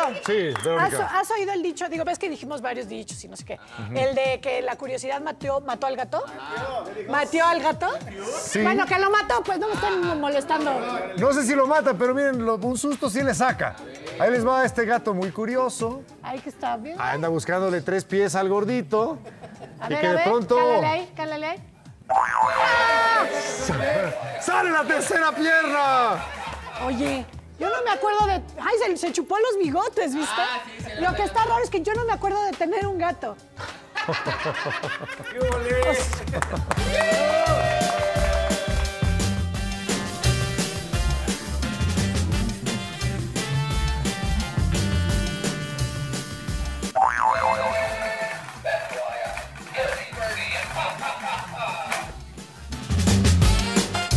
Sí, Verónica. ¿Has oído el dicho? Digo, ves que dijimos varios dichos y no sé qué. El de que la curiosidad mató al gato. ¿Matió al gato? Sí. Bueno, que lo mató, pues no me estén molestando. No sé si lo mata, pero miren, un susto sí le saca. Ahí les va este gato muy curioso. Ahí que está bien. Anda buscándole 3 pies al gordito. A y ver, que a de ver, pronto cálale ahí. ¡sale la tercera pierna! Oye, yo no me acuerdo de... Ay, se chupó los bigotes, ¿viste? Lo que está raro es que yo no me acuerdo de tener un gato. ¡Qué